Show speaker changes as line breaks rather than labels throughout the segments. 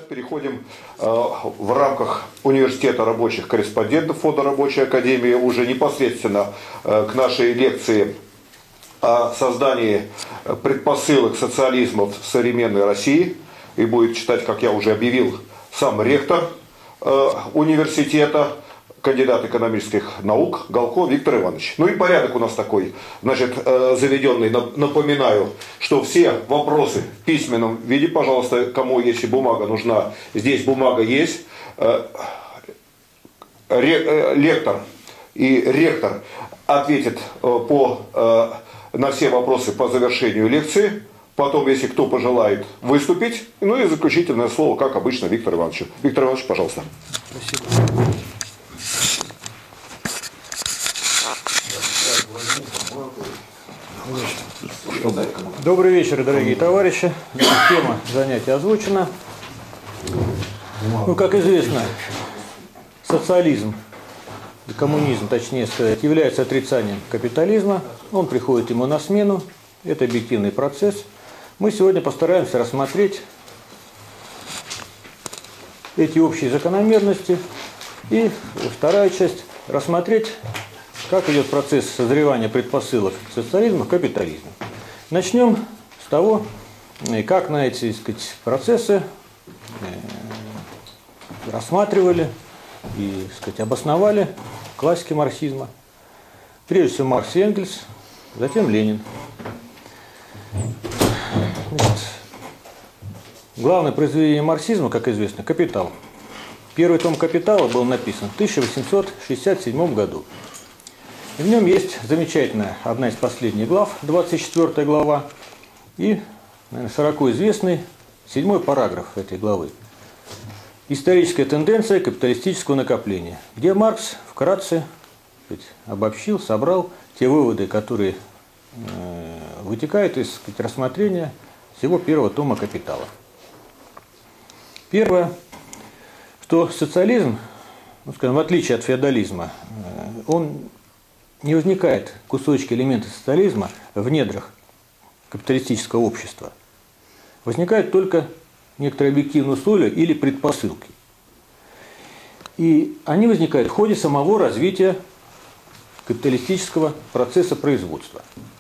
переходим в рамках университета рабочих корреспондентов Фонда Рабочей Академии уже непосредственно к нашей лекции о создании предпосылок социализма в современной России. И будет читать, как я уже объявил, сам ректор университета, кандидат экономических наук Галко Виктор Иванович. Ну и порядок у нас такой, значит, заведенный. Напоминаю, что все вопросы в письменном виде, пожалуйста, кому если бумага нужна, здесь бумага есть. Лектор и ректор ответит на все вопросы по завершению лекции. Потом, если кто пожелает выступить, ну и заключительное слово, как обычно, Виктор Иванович. Виктор Иванович, пожалуйста. Спасибо.
Добрый вечер, дорогие товарищи. Тема занятия озвучена. Ну, как известно, социализм и коммунизм, точнее сказать, является отрицанием капитализма. Он приходит ему на смену. Это объективный процесс. Мы сегодня постараемся рассмотреть эти общие закономерности. И вторая часть – рассмотреть, как идет процесс созревания предпосылок социализма к капитализму. Начнем с того, как на эти, так сказать, процессы рассматривали и, так сказать, обосновали классики марксизма. Прежде всего Маркс и Энгельс, затем Ленин. Значит, главное произведение марксизма, как известно, «Капитал». Первый том «Капитала» был написан в 1867 году. И в нем есть замечательная, одна из последних глав, 24 глава, и, наверное, широко известный 7 параграф этой главы. Историческая тенденция капиталистического накопления, где Маркс вкратце, так сказать, обобщил, собрал те выводы, которые вытекают из, так сказать, рассмотрения всего первого тома «Капитала». Первое, что социализм, ну, скажем, в отличие от феодализма, он не возникает кусочки элементов социализма в недрах капиталистического общества. Возникают только некоторые объективные условия или предпосылки. И они возникают в ходе самого развития капиталистического процесса производства.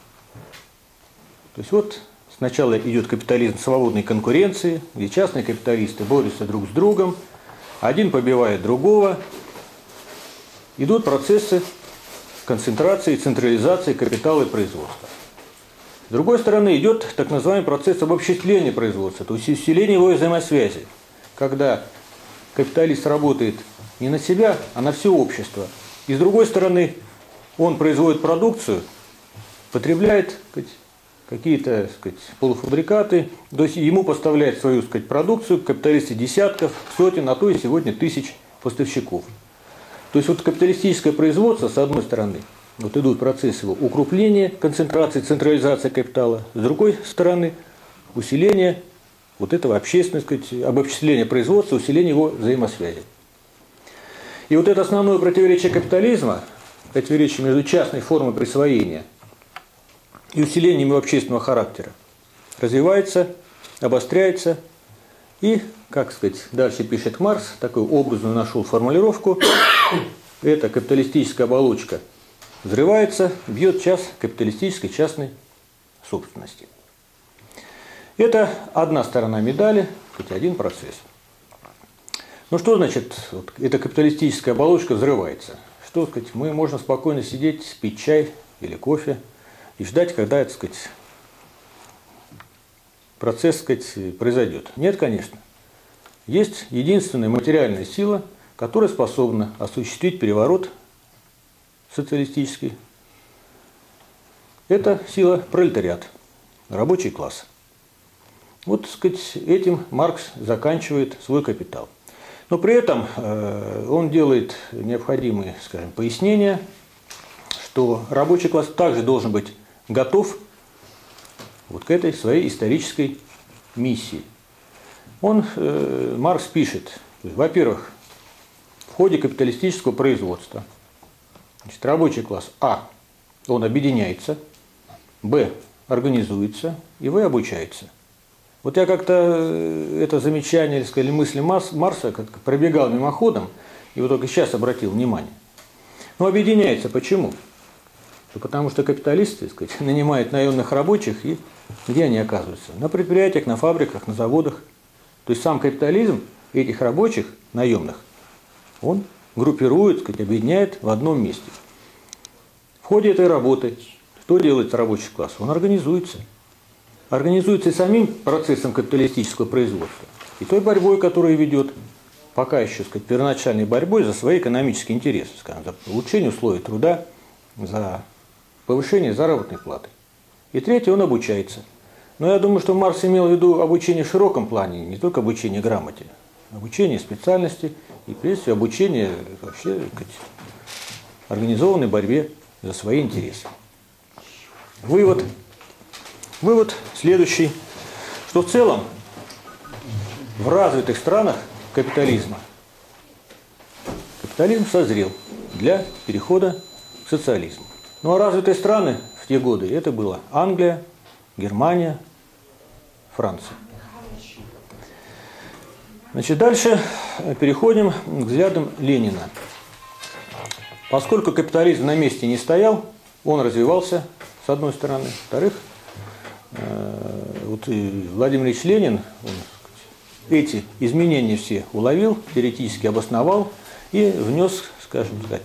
То есть вот сначала идет капитализм свободной конкуренции, где частные капиталисты борются друг с другом, один побивает другого. Идут процессы концентрации, централизации капитала и производства. С другой стороны, идет так называемый процесс обобществления производства, то есть усиление его взаимосвязи, когда капиталист работает не на себя, а на все общество. И с другой стороны, он производит продукцию, потребляет какие-то, полуфабрикаты, то есть ему поставляет свою, продукцию капиталисты десятков, сотен, а то и сегодня тысяч поставщиков. То есть вот капиталистическое производство, с одной стороны, вот идут процессы его укрепления, концентрации, централизации капитала, с другой стороны, усиление вот этого общественного, обобществления производства, усиление его взаимосвязи. И вот это основное противоречие капитализма, противоречие между частной формой присвоения и усилением его общественного характера, развивается, обостряется и, как сказать, дальше пишет Маркс, такую образную нашел формулировку, эта капиталистическая оболочка взрывается, бьет час капиталистической частной собственности. Это одна сторона медали, один процесс. Ну что значит, вот, эта капиталистическая оболочка взрывается? Что, сказать, мы можем спокойно сидеть, пить чай или кофе и ждать, когда, так сказать, процесс, сказать, произойдет? Нет, конечно. Есть единственная материальная сила, которая способна осуществить переворот социалистический. Это сила пролетариат, рабочий класс. Вот, так сказать, этим Маркс заканчивает свой «Капитал». Но при этом он делает необходимые, скажем, пояснения, что рабочий класс также должен быть готов вот к этой своей исторической миссии. Маркс пишет, во-первых, в ходе капиталистического производства, значит, рабочий класс А, он объединяется, Б, организуется, и В, обучается. Вот я как-то это замечание, или сказать, мысли Марса как пробегал мимоходом, и вот только сейчас обратил внимание. Но объединяется почему? Потому что капиталисты, так сказать, нанимают наемных рабочих, и где они оказываются? На предприятиях, на фабриках, на заводах. То есть сам капитализм этих рабочих наемных, он группирует, так сказать, объединяет в одном месте. В ходе этой работы что делает рабочий класс? Он организуется. Организуется и самим процессом капиталистического производства, и той борьбой, которую ведет, пока еще, так сказать, первоначальной борьбой за свои экономические интересы, скажем, за улучшение условий труда, за повышение заработной платы. И третье, он обучается. Но я думаю, что Маркс имел в виду обучение в широком плане, не только обучение грамоте, обучение специальности и, прежде всего, обучение вообще, так сказать, организованной борьбе за свои интересы. Вывод следующий, что в целом в развитых странах капитализм созрел для перехода к социализму. Ну а развитые страны в те годы это было Англия, Германия, Франция. Значит, дальше переходим к взглядам Ленина. Поскольку капитализм на месте не стоял, он развивался, с одной стороны. Во-вторых, вот Владимир Ильич Ленин эти изменения все уловил, теоретически обосновал и внес, скажем так,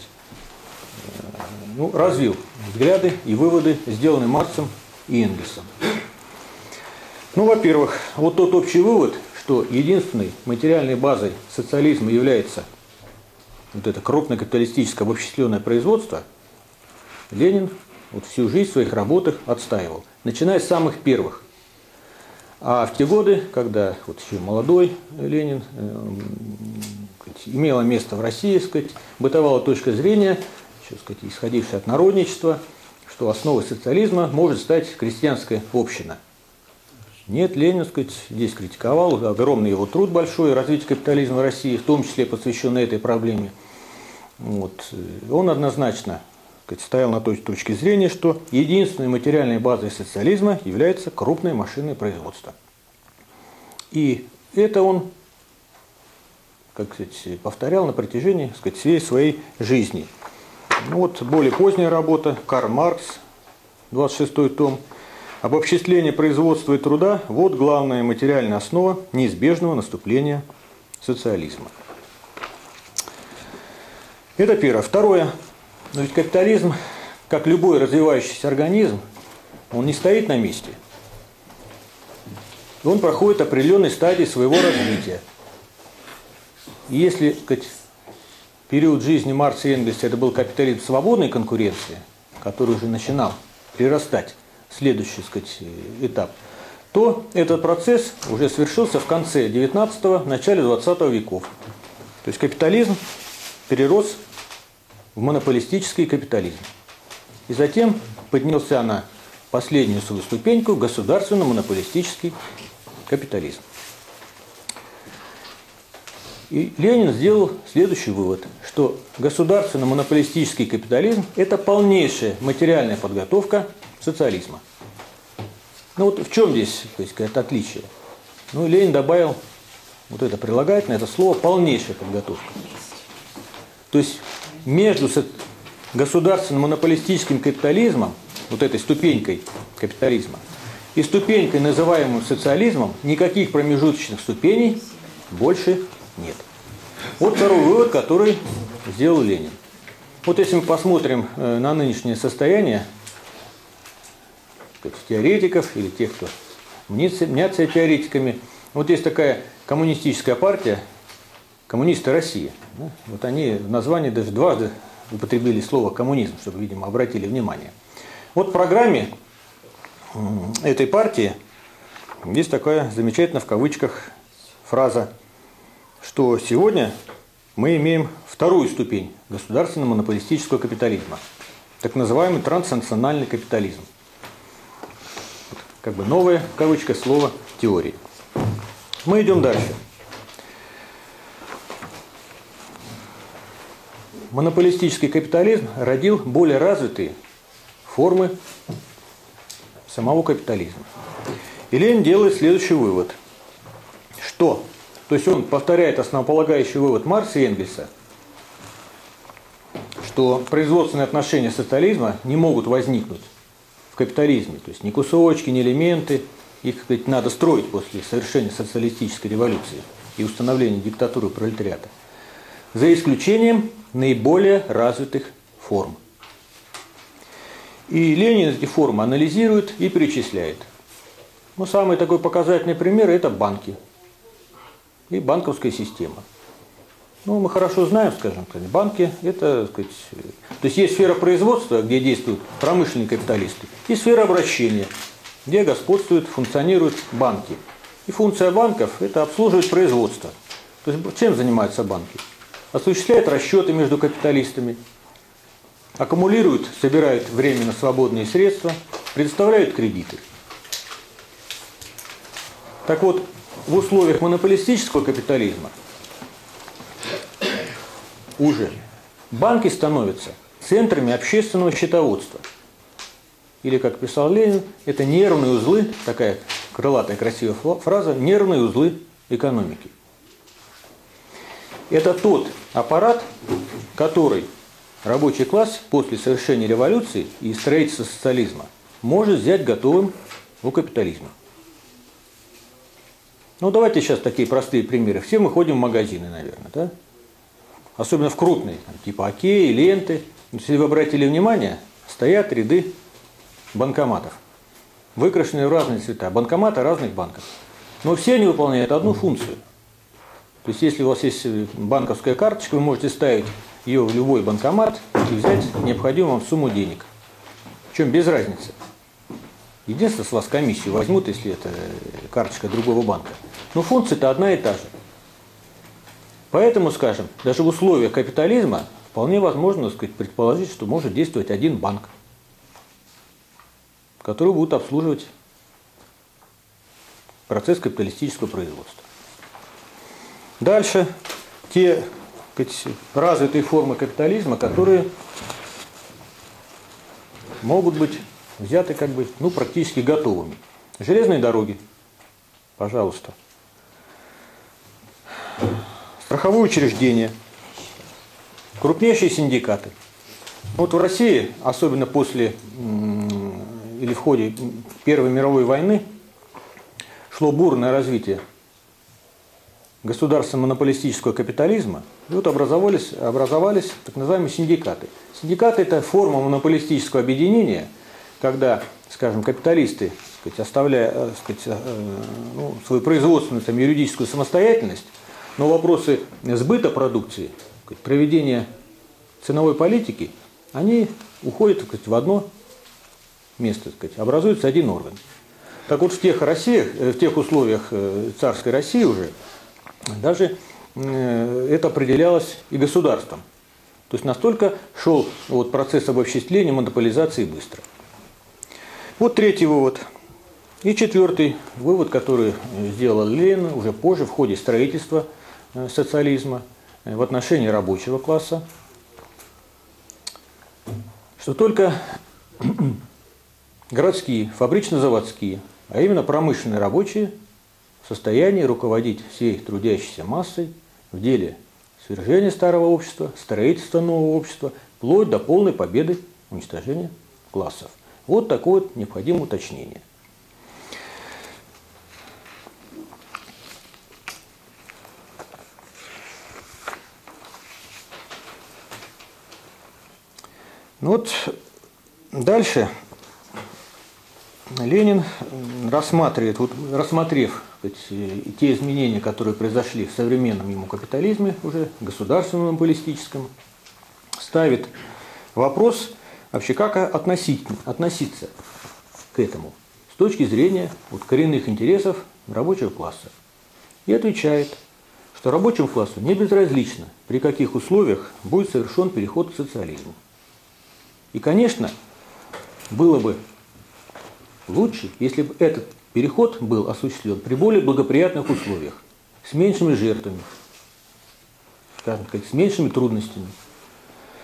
развил взгляды и выводы, сделанные Марксом и Энгельсом. Во-первых, вот тот общий вывод, что единственной материальной базой социализма является вот это крупное капиталистическое обобщенное производство, Ленин вот всю жизнь в своих работах отстаивал, начиная с самых первых. А в те годы, когда вот еще молодой Ленин, имело место в России, сказать, бытовала точка зрения, еще, сказать, исходившая от народничества, что основой социализма может стать крестьянская община. Нет, Ленин, сказать, здесь критиковал, огромный его труд большой, развитие капитализма в России, в том числе посвященный этой проблеме. Вот. Он однозначно, сказать, стоял на той точке зрения, что единственной материальной базой социализма является крупное машинное производство. И это он, как сказать, повторял на протяжении, сказать, всей своей жизни. Более поздняя работа, Карл Маркс, 26-й том, «Обобществление производства и труда – вот главная материальная основа неизбежного наступления социализма». Это первое. Второе. Но ведь капитализм, как любой развивающийся организм, он не стоит на месте. Он проходит определенные стадии своего развития. И если, сказать, период жизни Маркса и Энгельса это был капитализм свободной конкуренции, который уже начинал прирастать в следующий, сказать, этап, то этот процесс уже совершился в конце 19-го, начале 20 веков. То есть капитализм перерос в монополистический капитализм. И затем поднялся на последнюю свою ступеньку государственно-монополистический капитализм. И Ленин сделал следующий вывод, что государственно-монополистический капитализм – это полнейшая материальная подготовка социализма. В чем здесь, так сказать, отличие? Ленин добавил вот это прилагательное, это слово «полнейшая подготовка». То есть между государственным монополистическим капитализмом, вот этой ступенькой капитализма, и ступенькой, называемым социализмом, никаких промежуточных ступеней больше нет. Вот второй вывод, который сделал Ленин. Вот если мы посмотрим на нынешнее состояние теоретиков или тех, кто мнятся теоретиками, вот есть такая коммунистическая партия, коммунисты России. Вот они в названии даже дважды употребили слово коммунизм, чтобы, видимо, обратили внимание. Вот в программе этой партии есть такая замечательная в кавычках фраза, что сегодня мы имеем вторую ступень государственно-монополистического капитализма, так называемый транснациональный капитализм. Как бы новое, в кавычках, слово теории. Мы идем дальше. Монополистический капитализм родил более развитые формы самого капитализма. И Ленин делает следующий вывод. Что? То есть он повторяет основополагающий вывод Маркса и Энгельса, что производственные отношения социализма не могут возникнуть в капитализме. То есть ни кусочки, ни элементы. Их, так сказать, надо строить после совершения социалистической революции и установления диктатуры пролетариата. За исключением наиболее развитых форм. И Ленин эти формы анализирует и перечисляет. Ну, самый такой показательный пример – это банки и банковская система. Ну, мы хорошо знаем, скажем так, банки – это, так сказать, то есть есть сфера производства, где действуют промышленные капиталисты, и сфера обращения, где господствуют, функционируют банки. И функция банков – это обслуживать производство. То есть чем занимаются банки? Осуществляют расчеты между капиталистами, аккумулируют, собирают временно свободные средства, предоставляют кредиты. Так вот, в условиях монополистического капитализма уже банки становятся центрами общественного счетоводства. Или, как писал Ленин, это нервные узлы, такая крылатая красивая фраза, нервные узлы экономики. Это тот аппарат, который рабочий класс после совершения революции и строительства социализма может взять готовым у капитализма. Ну, давайте сейчас такие простые примеры. Все мы ходим в магазины, наверное, да? Особенно в крупные, типа Окей, Ленты. Если вы обратили внимание, стоят ряды банкоматов, выкрашенные в разные цвета. Банкоматы разных банков. Но все они выполняют одну функцию. То есть, если у вас есть банковская карточка, вы можете ставить ее в любой банкомат и взять необходимую вам сумму денег. Причем без разницы. Единственное, с вас комиссию возьмут, если это карточка другого банка. Но функция-то одна и та же. Поэтому, скажем, даже в условиях капитализма вполне возможно, так сказать, предположить, что может действовать один банк, который будет обслуживать процесс капиталистического производства. Дальше те, так сказать, развитые формы капитализма, которые могут быть взяты как бы, ну, практически готовыми. Железные дороги, пожалуйста. Страховые учреждения, крупнейшие синдикаты. Вот в России, особенно после или в ходе Первой мировой войны, шло бурное развитие государственного монополистического капитализма, и вот образовались так называемые синдикаты. Синдикаты – это форма монополистического объединения, когда, скажем, капиталисты, так сказать, оставляя, так сказать, свою производственную, там, юридическую самостоятельность, но вопросы сбыта продукции, проведения ценовой политики, они уходят, так сказать, в одно место, так сказать, образуется один орган. Так вот, в тех условиях царской России уже даже это определялось и государством. То есть настолько шел вот процесс обобществления, монополизации быстро. Вот третий вывод. И четвертый вывод, который сделал Ленин уже позже, в ходе строительства социализма в отношении рабочего класса, что только городские, фабрично-заводские, а именно промышленные рабочие в состоянии руководить всей трудящейся массой в деле свержения старого общества, строительства нового общества, вплоть до полной победы уничтожения классов. Вот такое вот необходимое уточнение. Ну вот дальше Ленин рассмотрев те изменения, которые произошли в современном ему капитализме, уже государственном монополистическом, ставит вопрос вообще, как относиться к этому с точки зрения вот коренных интересов рабочего класса. И отвечает, что рабочему классу не безразлично, при каких условиях будет совершен переход к социализму. И, конечно, было бы лучше, если бы этот переход был осуществлен при более благоприятных условиях, с меньшими жертвами, скажем так, с меньшими трудностями.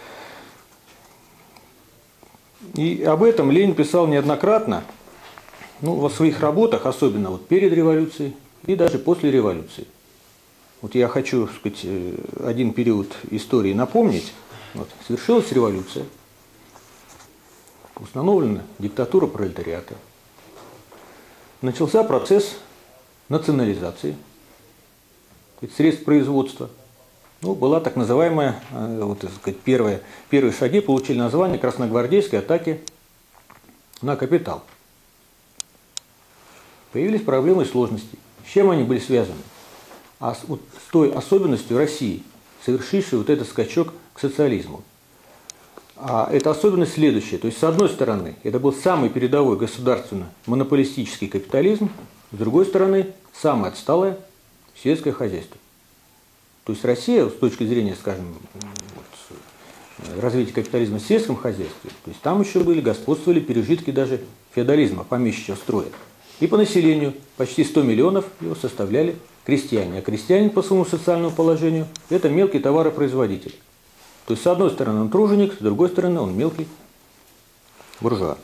И об этом Ленин писал неоднократно, ну, во своих работах, особенно вот перед революцией и даже после революции. Вот я хочу, так сказать, один период истории напомнить. Вот, свершилась революция, установлена диктатура пролетариата, начался процесс национализации средств производства. Ну, была так называемая, вот, так сказать, первые шаги получили название красногвардейской атаки на капитал. Появились проблемы и сложности. С чем они были связаны? Вот с той особенностью России, совершившей вот этот скачок к социализму. А эта особенность следующая. То есть, с одной стороны, это был самый передовой государственно-монополистический капитализм, с другой стороны, самое отсталое сельское хозяйство. То есть, Россия, с точки зрения, скажем, вот, развития капитализма в сельском хозяйстве, то есть, там еще господствовали пережитки даже феодализма, помещичьего строя. И по населению почти 100 миллионов его составляли крестьяне. А крестьянин по своему социальному положению – это мелкий товаропроизводитель. То есть, с одной стороны, он труженик, с другой стороны, он мелкий буржуа.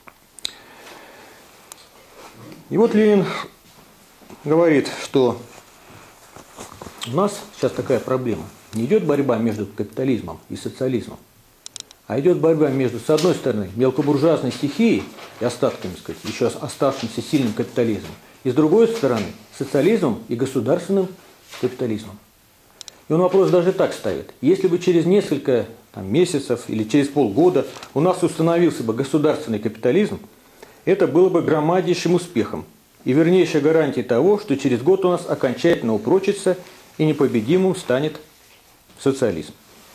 И вот Ленин говорит, что у нас сейчас такая проблема. Не идет борьба между капитализмом и социализмом, а идет борьба между, с одной стороны, мелкобуржуазной стихией и остатками, так сказать, еще оставшимся сильным капитализмом, и с другой стороны, социализмом и государственным капитализмом. И он вопрос даже так ставит. Если бы через несколько месяцев или через полгода у нас установился бы государственный капитализм, это было бы громаднейшим успехом и вернейшей гарантией того, что через год у нас окончательно упрочится и непобедимым станет социализм.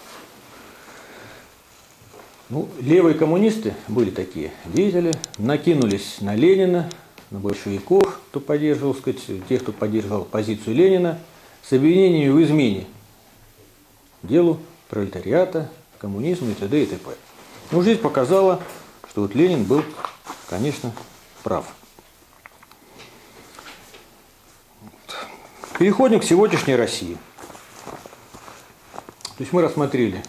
Ну, левые коммунисты были такие деятели, накинулись на Ленина, на большевиков, кто поддерживал, сказать, тех, кто поддерживал позицию Ленина, с обвинениями в измене делу пролетариата, коммунизма и т.д. и т.п. Но жизнь показала, что вот Ленин был, конечно, прав. Переходим к сегодняшней России. То есть мы рассмотрели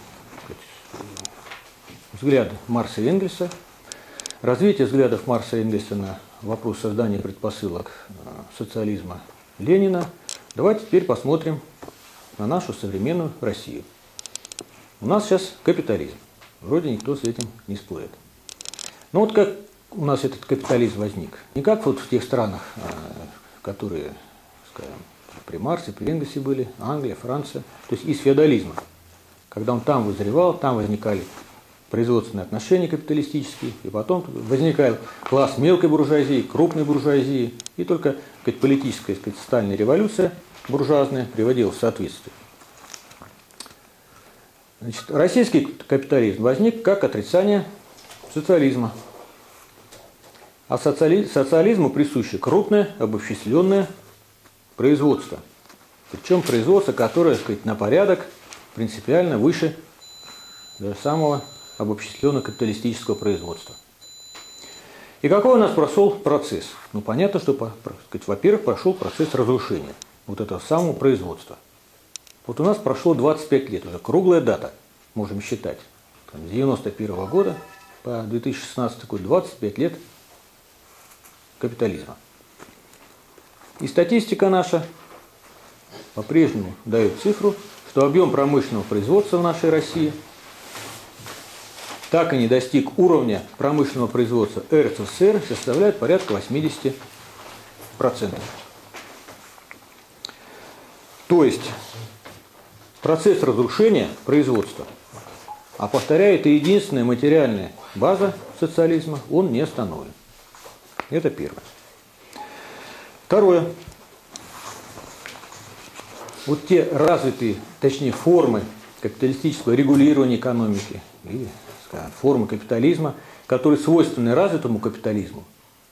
взгляды Маркса и Энгельса, развитие взглядов Маркса и Энгельса на вопрос создания предпосылок социализма Ленина. Давайте теперь посмотрим на нашу современную Россию. У нас сейчас капитализм. Вроде никто с этим не спорит. Но вот как у нас этот капитализм возник? Не как вот в тех странах, которые, скажем, при Марксе, при Энгельсе были, Англия, Франция, то есть из феодализма. Когда он там вызревал, там возникали производственные отношения капиталистические, и потом возникал класс мелкой буржуазии, крупной буржуазии, и только политическая, социальная революция буржуазная приводила в соответствие. Значит, российский капитализм возник как отрицание социализма. А социализму присуще крупное, обобщисленное производство. Причем производство, которое, на порядок принципиально выше даже самого обобщисленного капиталистического производства. И какой у нас прошел процесс? Ну, понятно, что, во-первых, прошел процесс разрушения вот этого самого производства. Вот у нас прошло 25 лет, уже круглая дата, можем считать. С 1991 года по 2016 год, 25 лет капитализма. И статистика наша по-прежнему дает цифру, что объем промышленного производства в нашей России так и не достиг уровня промышленного производства РСФСР, составляет порядка 80%. То есть процесс разрушения производства, а повторяю, это единственная материальная база социализма, он не остановлен. Это первое. Второе. Вот те развитые, точнее формы капиталистического регулирования экономики или, скажем, формы капитализма, которые свойственны развитому капитализму,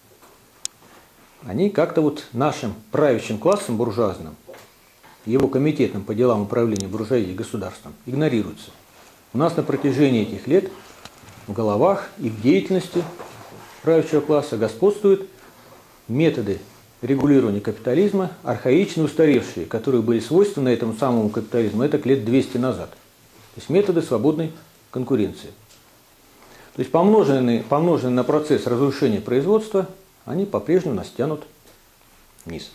они как-то вот нашим правящим классом буржуазным, его комитетом по делам управления буржуазией государством игнорируются. У нас на протяжении этих лет в головах и в деятельности правящего класса господствуют методы регулирования капитализма, архаичные, устаревшие, которые были свойственны этому самому капитализму, это лет 200 назад. То есть методы свободной конкуренции. То есть помноженные на процесс разрушения производства, они по-прежнему нас тянут вниз.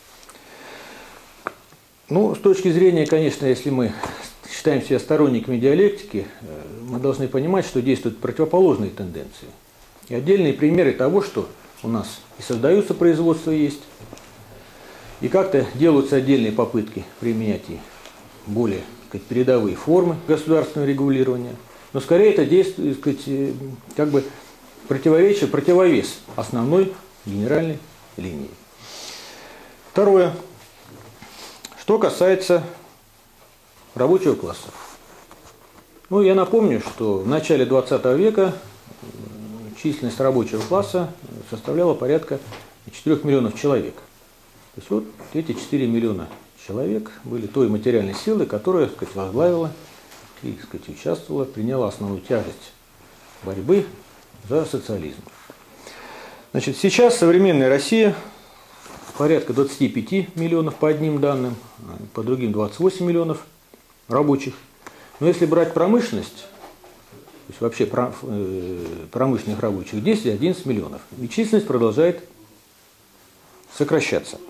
Ну, с точки зрения, конечно, если мы считаем себя сторонниками диалектики, мы должны понимать, что действуют противоположные тенденции. И отдельные примеры того, что у нас и создаются производства есть, и как-то делаются отдельные попытки применять и более, так сказать, передовые формы государственного регулирования. Но скорее это действует, так сказать, как бы противовес основной генеральной линии. Второе. Что касается рабочего класса. Ну, я напомню, что в начале 20 века численность рабочего класса составляла порядка 4 миллионов человек. То есть вот эти 4 миллиона человек были той материальной силой, которая, так сказать, возглавила и, так сказать, участвовала, приняла основную тяжесть борьбы за социализм. Значит, сейчас современная Россия порядка 25 миллионов по одним данным, по другим 28 миллионов рабочих. Но если брать промышленность, то есть вообще промышленных рабочих 10-11 миллионов, и численность продолжает сокращаться.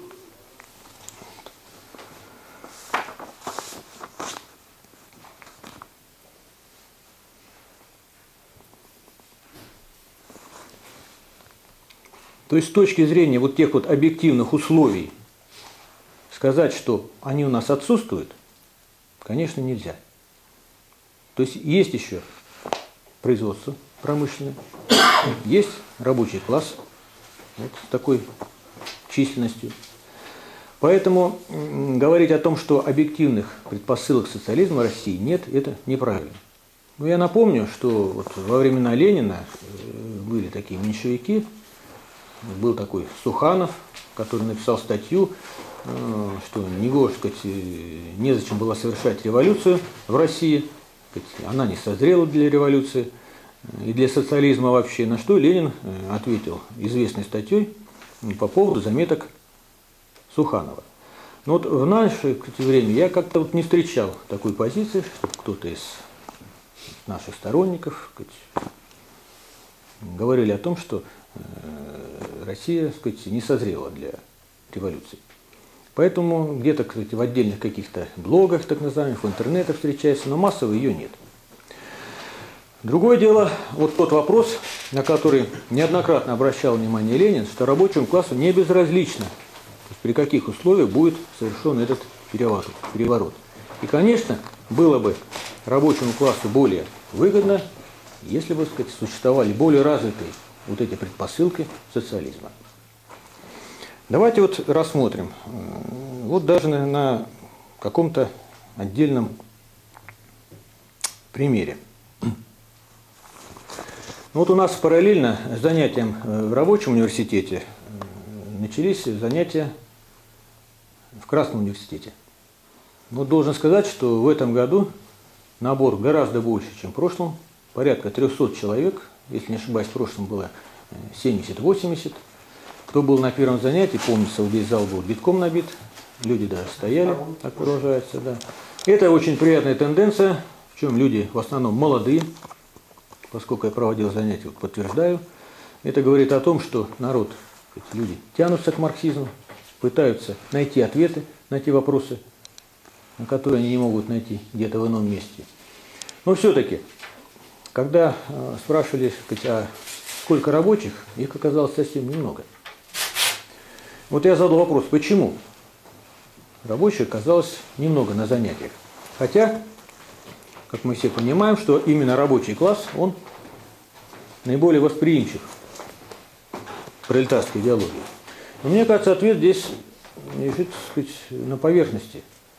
То есть с точки зрения вот тех вот объективных условий сказать, что они у нас отсутствуют, конечно, нельзя. То есть есть еще производство промышленное, есть рабочий класс вот с такой численностью. Поэтому говорить о том, что объективных предпосылок социализма России нет, это неправильно. Но я напомню, что вот во времена Ленина были такие меньшевики. Был такой Суханов, который написал статью, что незачем было совершать революцию в России, она не созрела для революции и для социализма вообще. На что Ленин ответил известной статьей по поводу заметок Суханова. Но вот в наше время я как-то вот не встречал такой позиции, чтобы кто-то из наших сторонников говорили о том, что Россия, так сказать, не созрела для революции. Поэтому где-то, кстати, в отдельных каких-то блогах, так называемых, в интернете встречается, но массово ее нет. Другое дело, вот тот вопрос, на который неоднократно обращал внимание Ленин, что рабочему классу не безразлично, при каких условиях будет совершен этот переворот. И, конечно, было бы рабочему классу более выгодно, если бы, так сказать, существовали более развитые вот эти предпосылки социализма. Давайте вот рассмотрим, вот даже на каком-то отдельном примере. Вот у нас параллельно с занятием в рабочем университете начались занятия в Красном университете. Но должен сказать, что в этом году набор гораздо больше, чем в прошлом, порядка 300 человек. Если не ошибаюсь, в прошлом было 70-80. Кто был на первом занятии, помнится, весь зал был битком набит. Люди даже стояли, так выражается. Да. Это очень приятная тенденция, в чем люди в основном молодые, поскольку я проводил занятия, вот подтверждаю. Это говорит о том, что народ, эти люди тянутся к марксизму, пытаются найти ответы на те вопросы, на которые они не могут найти где-то в ином месте. Но все-таки, когда спрашивали, а сколько рабочих, их оказалось совсем немного. Вот я задал вопрос, почему рабочих оказалось немного на занятиях. Хотя, как мы все понимаем, что именно рабочий класс, он наиболее восприимчив к пролетарской идеологии. Но мне кажется, ответ здесь лежит, так сказать, на поверхности.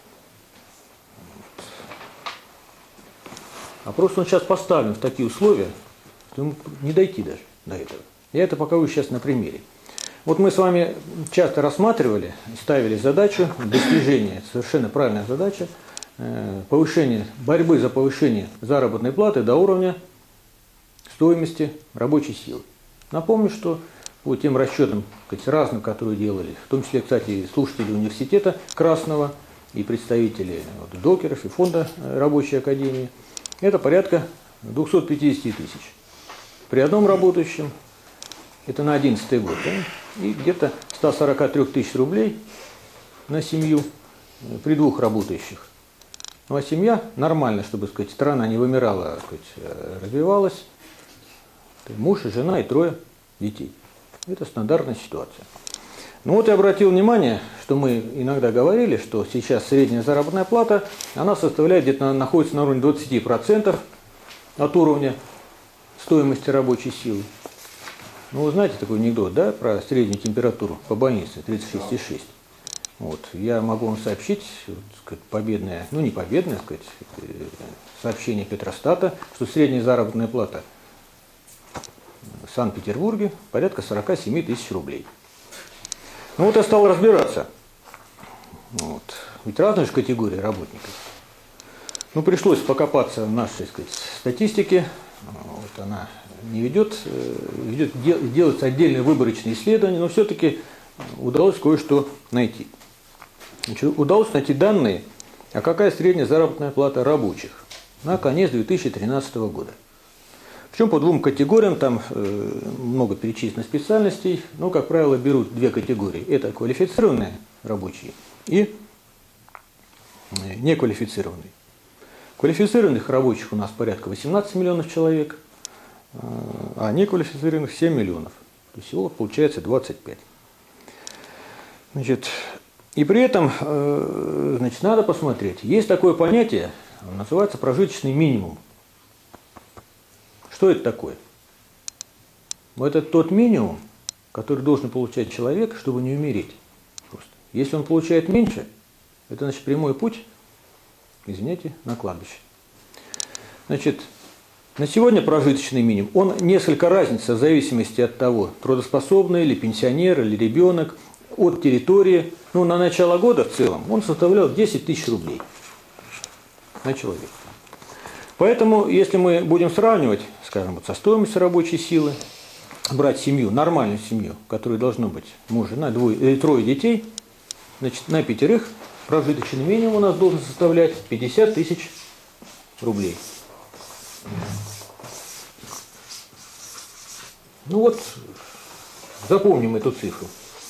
А просто он сейчас поставлен в такие условия, что ему не дойти даже до этого. Я это покажу сейчас на примере. Вот мы с вами часто рассматривали, ставили задачу достижения, совершенно правильная задача, борьбы за повышение заработной платы до уровня стоимости рабочей силы. Напомню, что по тем расчетам, разным, которые делали, в том числе, кстати, слушатели университета Красного и представители докеров и фонда рабочей академии, это порядка 250 тысяч. При одном работающем это на 2011 год, да? И где-то 143 тысяч рублей на семью при двух работающих. Ну а семья нормально, чтобы сказать, страна не вымирала, сказать, развивалась. Муж, жена и 3 детей. Это стандартная ситуация. Ну вот я обратил внимание, что мы иногда говорили, что сейчас средняя заработная плата, она составляет где-то, находится на уровне 20% от уровня стоимости рабочей силы. Ну вы знаете такой анекдот, да, про среднюю температуру по больнице 36,6. Вот. Я могу вам сообщить, вот, сказать, победное, ну не победное, сказать, сообщение Петростата, что средняя заработная плата в Санкт-Петербурге порядка 47 тысяч рублей. Ну вот я стал разбираться. Вот. Ведь разные же категории работников. Ну пришлось покопаться в нашей, сказать, статистике. Вот она не ведет, делаются отдельные выборочные исследования, но все-таки удалось кое-что найти. Значит, удалось найти данные, а какая средняя заработная плата рабочих на конец 2013 года. Причем по 2 категориям, там много перечислено специальностей, но, как правило, берут 2 категории. Это квалифицированные рабочие и неквалифицированные. Квалифицированных рабочих у нас порядка 18 миллионов человек, а неквалифицированных 7 миллионов. То есть всего получается 25. Значит, и при этом, значит, надо посмотреть. Есть такое понятие, называется прожиточный минимум. Что это такое? Это тот минимум, который должен получать человек, чтобы не умереть. Просто. Если он получает меньше, это значит прямой путь, извините, на кладбище. Значит, на сегодня прожиточный минимум, он несколько разнится в зависимости от того, трудоспособный или пенсионер, или ребенок, от территории. Ну, на начало года в целом он составлял 10 тысяч рублей на человека. Поэтому, если мы будем сравнивать, скажем, вот со стоимостью рабочей силы, брать семью, нормальную семью, которой должно быть муж, жена, 2 или 3 детей, значит, на 5 прожиточный минимум у нас должен составлять 50 тысяч рублей. Ну вот, запомним эту цифру.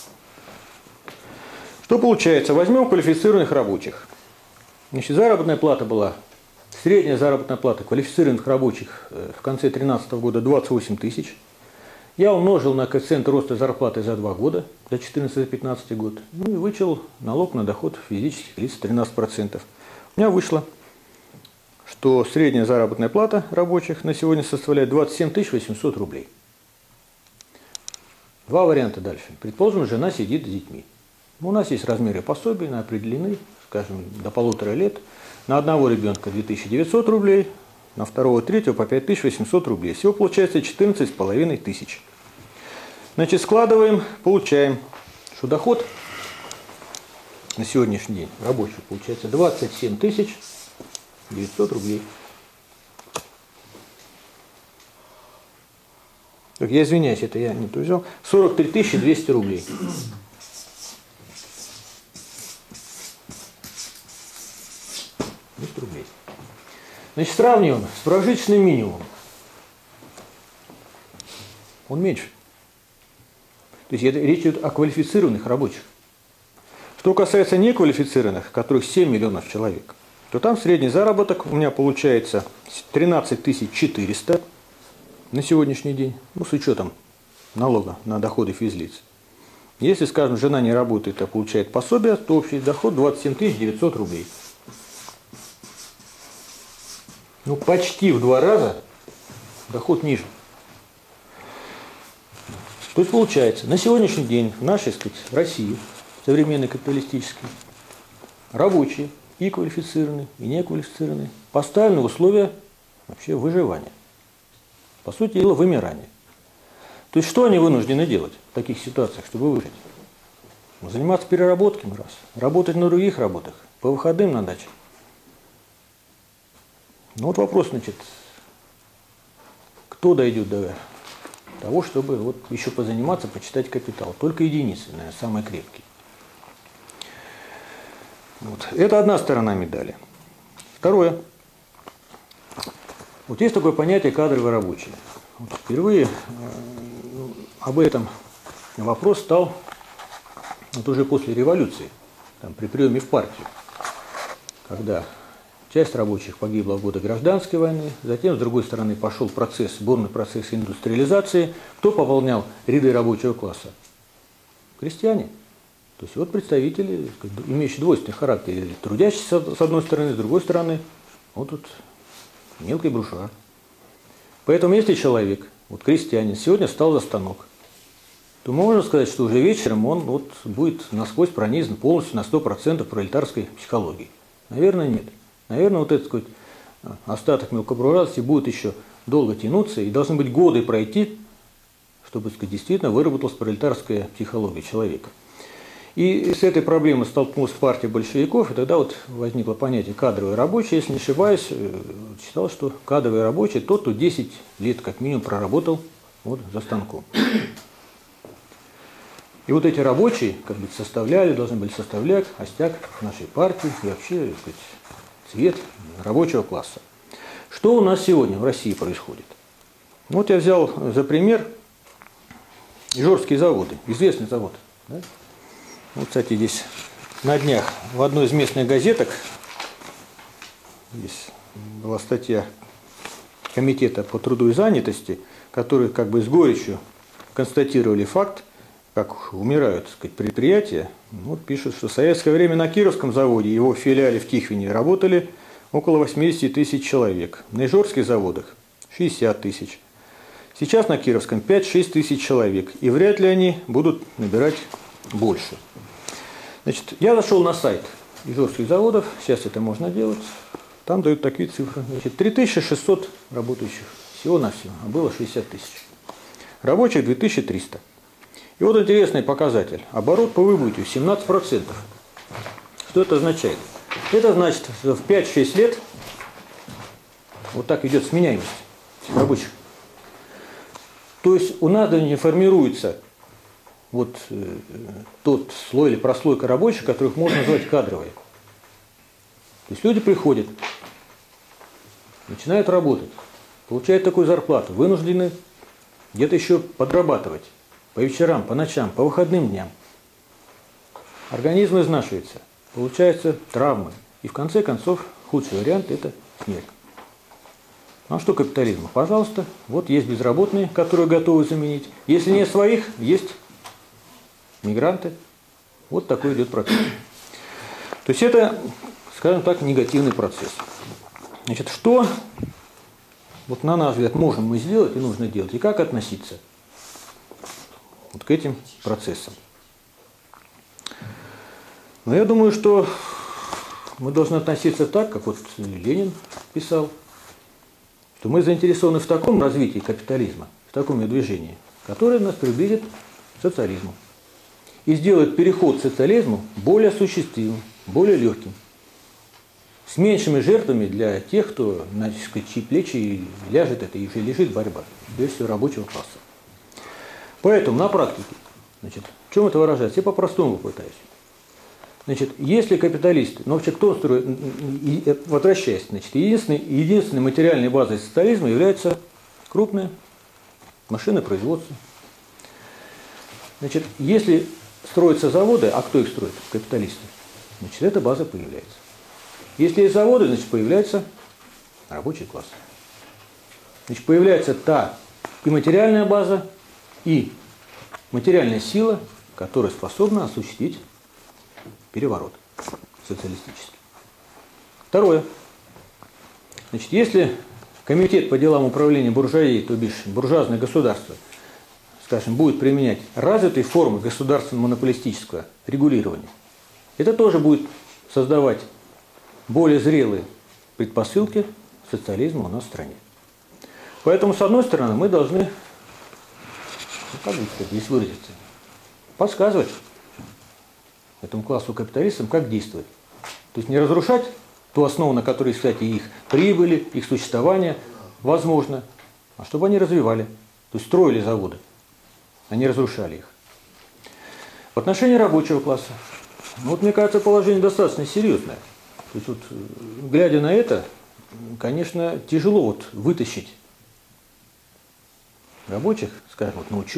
Что получается? Возьмем квалифицированных рабочих. Значит, заработная плата была, средняя заработная плата квалифицированных рабочих в конце 2013 года 28 тысяч. Я умножил на коэффициент роста зарплаты за 2 года, за 2014-2015 год, ну и вычел налог на доход физических лиц 13%. У меня вышло, что средняя заработная плата рабочих на сегодня составляет 27 800 рублей. 2 варианта дальше. Предположим, жена сидит с детьми. У нас есть размеры пособий, они определены, скажем, до 1,5 лет. На одного ребенка 2900 рублей, на второго, третьего по 5800 рублей. Всего получается 14,5 тысяч. Значит, складываем, получаем, что доход на сегодняшний день рабочий получается 27 900 рублей. Так, я извиняюсь, это я не то взял. 43 200 рублей. Рублей. Значит, сравниваем с прожиточным минимумом. Он меньше. То есть речь идет о квалифицированных рабочих. Что касается неквалифицированных, которых 7 миллионов человек, то там средний заработок у меня получается 13 400 на сегодняшний день, ну, с учетом налога на доходы физлиц. Если, скажем, жена не работает, а получает пособие, то общий доход 27 900 рублей. Ну, почти в 2 раза доход ниже. То есть получается, на сегодняшний день в нашей, так сказать, России, современной капиталистической, рабочие и квалифицированные, и неквалифицированные поставлены в условия вообще выживания. По сути дела, вымирания. То есть что они вынуждены делать в таких ситуациях, чтобы выжить? Заниматься переработками, раз. Работать на других работах, по выходным на даче. Ну вот вопрос, значит, кто дойдет до того, чтобы вот еще позаниматься, почитать «Капитал»? Только единицы, наверное, самые крепкие. Вот. Это одна сторона медали. Второе. Вот есть такое понятие кадровые рабочие. Вот впервые об этом вопрос стал вот уже после революции, там, при приеме в партию, когда часть рабочих погибла в годы гражданской войны, затем, с другой стороны, пошел бурный процесс индустриализации. Кто пополнял ряды рабочего класса? Крестьяне. То есть вот представители, имеющие двойственный характер, трудящиеся с одной стороны, с другой стороны, вот тут мелкий буржуа. Поэтому если человек, вот крестьянин, сегодня встал за станок, то можно сказать, что уже вечером он вот будет насквозь пронизан полностью на 100% пролетарской психологией. Наверное, нет. Наверное, вот этот сказать, остаток мелкобуржуазности будет еще долго тянуться, и должны быть годы пройти, чтобы сказать, действительно выработалась пролетарская психология человека. И с этой проблемой столкнулась партия большевиков, и тогда вот возникло понятие кадровый рабочий. Если не ошибаюсь, считал, что кадровый рабочий тот, кто 10 лет как минимум проработал вот за станком. И вот эти рабочие как бы должны были составлять костяк нашей партии и вообще, так сказать, цвет рабочего класса. Что у нас сегодня в России происходит? Вот я взял за пример Ижорские заводы, известный завод. Да? Вот, кстати, здесь на днях в одной из местных газеток здесь была статья Комитета по труду и занятости, которые как бы с горечью констатировали факт, как умирают, так сказать, предприятия. Вот пишут, что в советское время на Кировском заводе, его филиале в Тихвине, работали около 80 тысяч человек. На Ижорских заводах 60 тысяч. Сейчас на Кировском 5-6 тысяч человек. И вряд ли они будут набирать больше. Значит, я зашел на сайт Ижорских заводов. Сейчас это можно делать. Там дают такие цифры. Значит, 3600 работающих всего-навсего. А было 60 тысяч. Рабочих 2300. И вот интересный показатель. Оборот по выбытию 17%. Что это означает? Это значит, что в 5-6 лет вот так идет сменяемость рабочих. То есть у нас не формируется вот тот слой или прослойка рабочих, которых можно назвать кадровые. То есть люди приходят, начинают работать, получают такую зарплату, вынуждены где-то еще подрабатывать. По вечерам, по ночам, по выходным дням. Организм изнашивается, получаются травмы. И в конце концов, худший вариант – это смерть. Ну а что капитализм? Пожалуйста, вот есть безработные, которые готовы заменить. Если нет своих, есть мигранты. Вот такой идет процесс. То есть это, скажем так, негативный процесс. Значит, что, вот на наш взгляд, можем мы сделать и нужно делать, и как относиться вот к этим процессам? Но я думаю, что мы должны относиться так, как вот Ленин писал, что мы заинтересованы в таком развитии капитализма, в таком движении, которое нас приблизит к социализму и сделает переход к социализму более осуществимым, более легким, с меньшими жертвами для тех, кто на чьи плечи ляжет это и лежит борьба, прежде всего рабочего класса. Поэтому на практике, значит, в чем это выражается? Я по-простому попытаюсь. Значит, если капиталисты, но вообще кто строит, возвращаясь, значит, единственной материальной базой социализма является крупное машинопроизводство. Значит, если строятся заводы, а кто их строит? Капиталисты. Значит, эта база появляется. Если есть заводы, значит, появляется рабочий класс. Значит, появляется та и материальная база, и материальная сила, которая способна осуществить переворот социалистический. Второе. Значит, если комитет по делам управления буржуазией, то бишь буржуазное государство, скажем, будет применять развитые формы государственного монополистического регулирования, это тоже будет создавать более зрелые предпосылки социализма у нас в стране. Поэтому, с одной стороны, мы должны, как бы сказать, здесь выразиться, подсказывать этому классу капиталистам, как действовать. То есть не разрушать ту основу, на которой, кстати, их прибыли, их существование возможно, а чтобы они развивали, то есть строили заводы, а не разрушали их. В отношении рабочего класса, ну, вот, мне кажется, положение достаточно серьезное. То есть, вот, глядя на это, конечно, тяжело вот вытащить рабочих, скажем, вот, на учебу,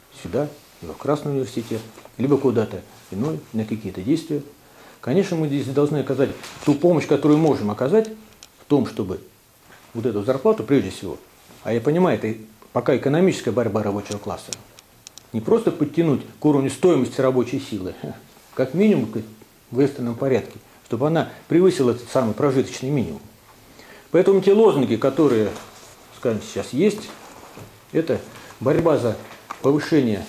сюда, либо в Красный университет, либо куда-то иной, на какие-то действия. Конечно, мы здесь должны оказать ту помощь, которую можем оказать в том, чтобы вот эту зарплату, прежде всего, а я понимаю, это пока экономическая борьба рабочего класса, не просто подтянуть к уровню стоимости рабочей силы, как минимум в экстренном порядке, чтобы она превысила этот самый прожиточный минимум. Поэтому те лозунги, которые, скажем, сейчас есть, это борьба за повышение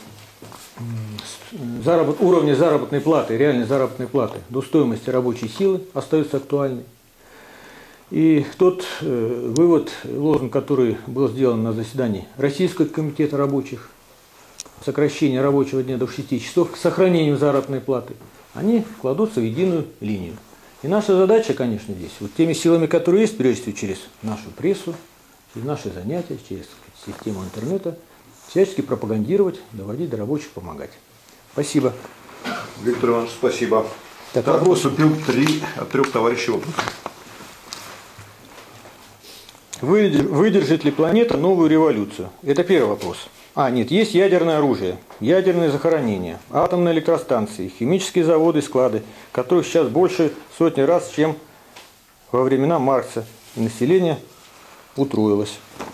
уровня заработной платы, реальной заработной платы до стоимости рабочей силы остается актуальной. И тот вывод, лозунг, который был сделан на заседании Российского комитета рабочих, сокращение рабочего дня до 6 часов, к сохранению заработной платы, они кладутся в единую линию. И наша задача, конечно, здесь, вот теми силами, которые есть, прежде всего через нашу прессу, через наши занятия, через систему интернета, всячески пропагандировать, доводить до рабочих, помогать. Спасибо.
Виктор Иванович, спасибо.
Так,
поступил 3 от 3 товарищей вопрос.
Выдержит ли планета новую революцию? Это первый вопрос. Нет, есть ядерное оружие, ядерные захоронения, атомные электростанции, химические заводы и склады, которых сейчас больше сотни раз, чем во времена Маркса. И население утроилось.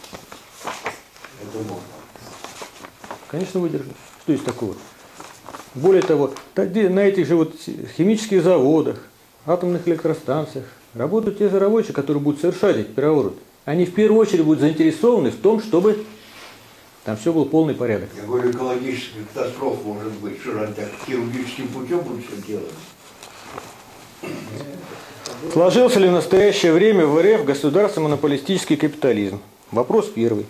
Конечно, выдержит. Что есть такого? Более того, на этих же химических заводах, атомных электростанциях работают те же рабочие, которые будут совершать эти перевороты. Они в первую очередь будут заинтересованы в том, чтобы там все был полный порядок.
Я говорю, экологическая катастрофа может быть. Что же они так хирургическим путем будут все делать?
Сложился ли в настоящее время в РФ государственно-монополистический капитализм? Вопрос первый.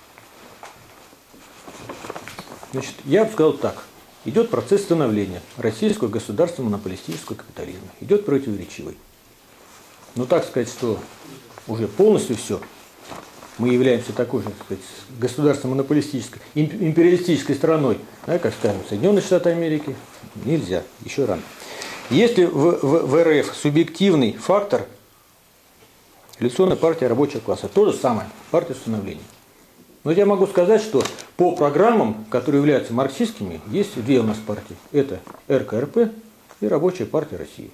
Значит, я бы сказал так. Идет процесс становления российского государственно-монополистического капитализма. Идет противоречивый. Но так сказать, что уже полностью все. Мы являемся такой же, так сказать, государственно-монополистической, империалистической страной, да, как, скажем, Соединенные Штаты Америки, нельзя, еще рано. Есть ли в РФ субъективный фактор революционная партия рабочего класса? То же самое, партия становления. Но я могу сказать, что по программам, которые являются марксистскими, есть 2 у нас партии. Это РКРП и Рабочая партия России.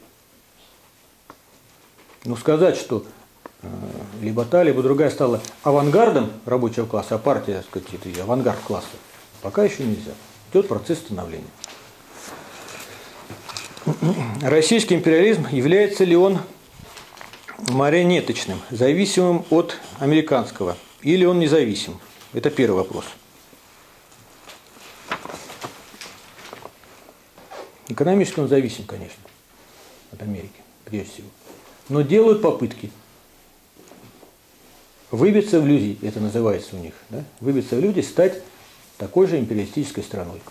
Но сказать, что либо та, либо другая стала авангардом рабочего класса, а партия, так сказать, это авангард класса, пока еще нельзя. Идет процесс становления. Российский империализм, является ли он марионеточным, зависимым от американского, или он независим? Это первый вопрос. Экономически он зависим, конечно, от Америки, прежде всего. Но делают попытки выбиться в люди, это называется у них, да? Выбиться в люди, стать такой же империалистической страной.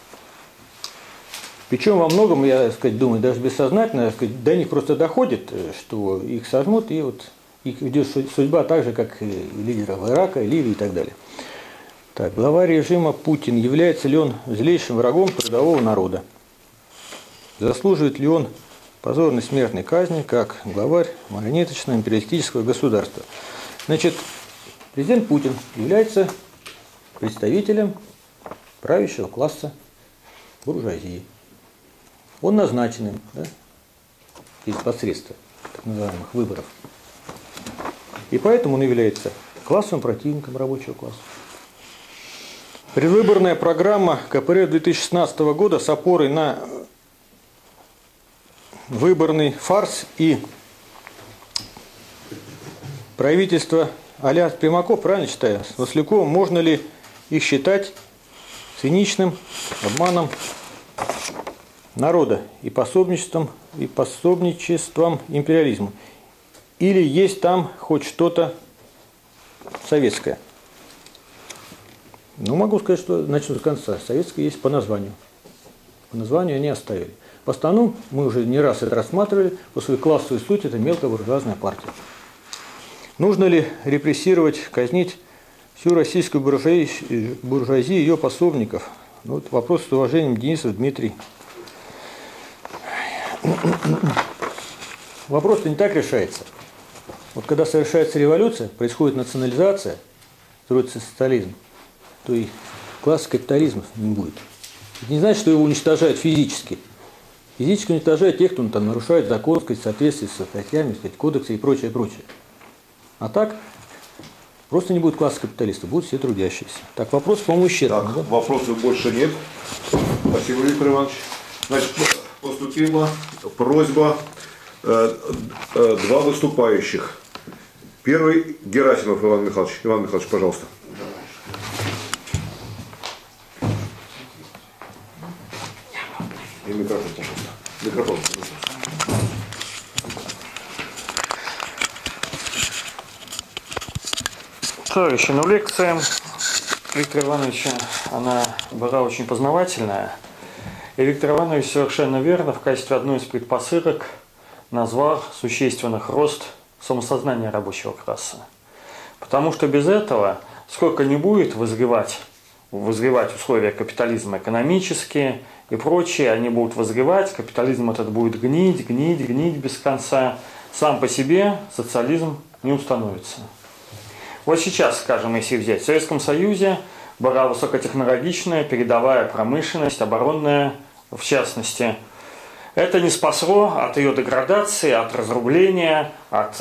Причем во многом, я, так сказать, думаю, даже бессознательно, так сказать, до них просто доходит, что их сожмут, и вот их идет судьба так же, как и лидеров Ирака, Ливии и так далее. Так, глава режима Путин, является ли он злейшим врагом трудового народа? Заслуживает ли он позорной смертной казни, как главарь марионеточного империалистического государства? Значит, президент Путин является представителем правящего класса буржуазии. Он назначен им, да, через посредство так называемых выборов. И поэтому он является классовым противником рабочего класса. Предвыборная программа КПРФ 2016 года с опорой на выборный фарс и правительство а-ля Примаков, правильно считаю, с Масляковым, можно ли их считать циничным обманом народа и пособничеством империализму? Или есть там хоть что-то советское? Ну, могу сказать, что начну с конца. Советское есть по названию. По названию они оставили. В основном, мы уже не раз это рассматривали, по своей классовой сути это мелкобуржуазная партия. Нужно ли репрессировать, казнить всю российскую буржуазию и ее пособников? Ну, вот вопрос с уважением, Денисов Дмитрий. Вопрос-то не так решается. Вот когда совершается революция, происходит национализация, строится социализм, то и класса капитализма не будет. Это не значит, что его уничтожают физически. Физически уничтожают тех, кто там нарушает закон, в соответствии со статьями, кодексы и прочее, прочее. А так, просто не будет класса капиталистов, будут все трудящиеся. Так, вопрос, по-моему, исчерпан.
Так,
да?
вопросов больше нет. Спасибо, Виктор Иванович. Значит, поступила просьба два выступающих. Первый Герасимов Иван Михайлович. Иван Михайлович, пожалуйста. И микрофон, пожалуйста. Микрофон, пожалуйста.
Товарищи, лекция Виктора Ивановича, она была очень познавательная. И Виктор Иванович совершенно верно в качестве одной из предпосылок назвал существенных рост самосознания рабочего класса. Потому что без этого, сколько не будет вызревать условия капитализма экономические и прочие, они будут вызревать, капитализм этот будет гнить без конца. Сам по себе социализм не установится. Вот сейчас, скажем, если взять, в Советском Союзе была высокотехнологичная передовая промышленность, оборонная в частности. Это не спасло от ее деградации, от разрубления, от